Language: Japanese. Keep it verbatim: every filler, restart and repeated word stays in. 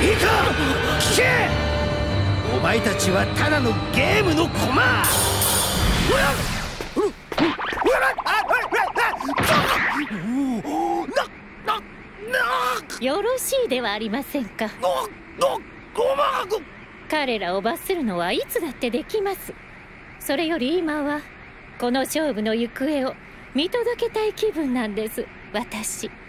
いいか聞け。お前たちはただのゲームの駒。 よろしいではありませんか。彼らを罰するのはいつだってできます。それより今はこの勝負の行方を見届けたい気分なんです、私。